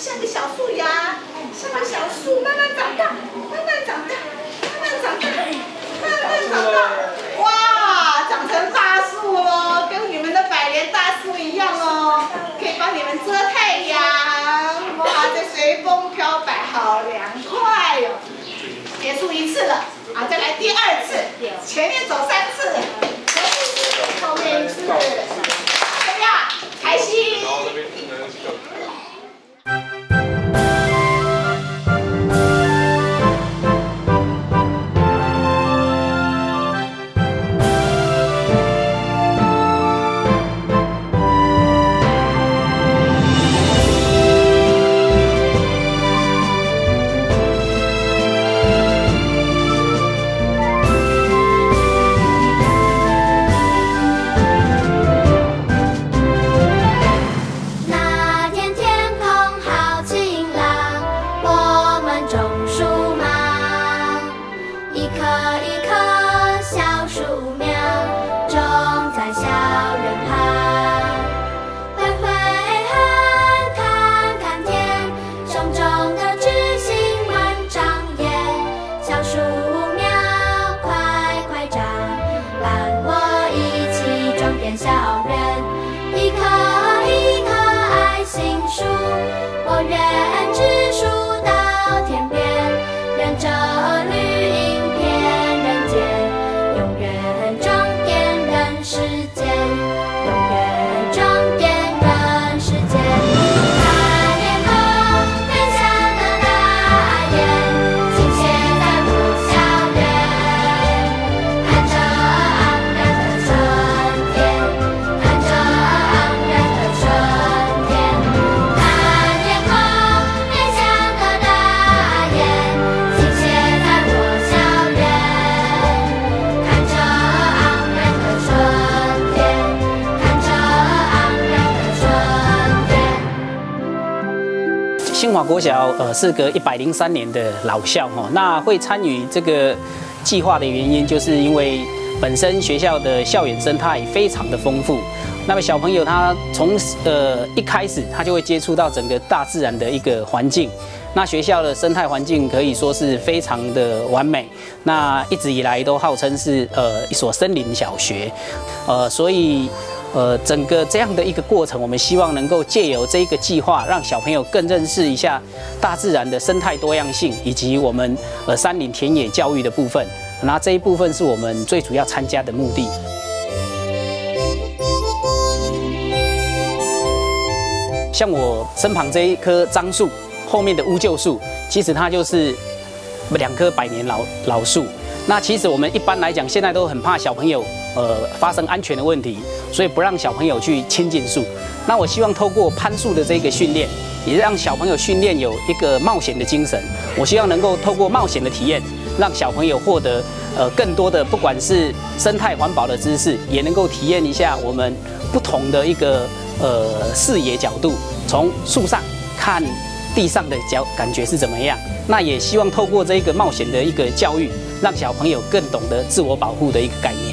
像个小树芽，像个小树，慢慢长大，慢慢长大，慢慢长大，慢慢长大。哇，长成大树喽，跟你们的百年大树一样哦，可以帮你们遮太阳。哇，这随风飘摆，好凉快哟、结束一次了，啊，再来第二次，前面走3次，后面1次，怎么样？开心？ 新华国小是个103年的老校哈，那会参与这个计划的原因，就是因为本身学校的校园生态非常的丰富。那么小朋友他从一开始他就会接触到整个大自然的一个环境。那学校的生态环境可以说是非常的完美，那一直以来都号称是一所森林小学，所以。整个这样的一个过程，我们希望能够借由这一个计划，让小朋友更认识一下大自然的生态多样性，以及我们山林田野教育的部分。那这一部分是我们最主要参加的目的。像我身旁这一棵樟树，后面的乌桕树，其实它就是2棵100年老树。那其实我们一般来讲，现在都很怕小朋友发生安全的问题，所以不让小朋友去亲近树。那我希望透过攀树的这个训练，也让小朋友训练有一个冒险的精神。我希望能够透过冒险的体验，让小朋友获得更多的不管是生态环保的知识，也能够体验一下我们不同的一个视野角度，从树上看地上的感觉是怎么样。那也希望透过这个冒险的一个教育，让小朋友更懂得自我保护的一个概念。